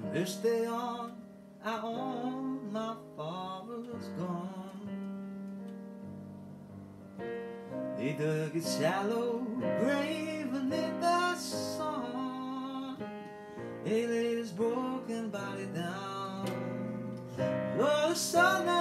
This day on, I own my father's gone. They dug a shallow grave beneath the sun. They laid his broken body down. Lord, the sun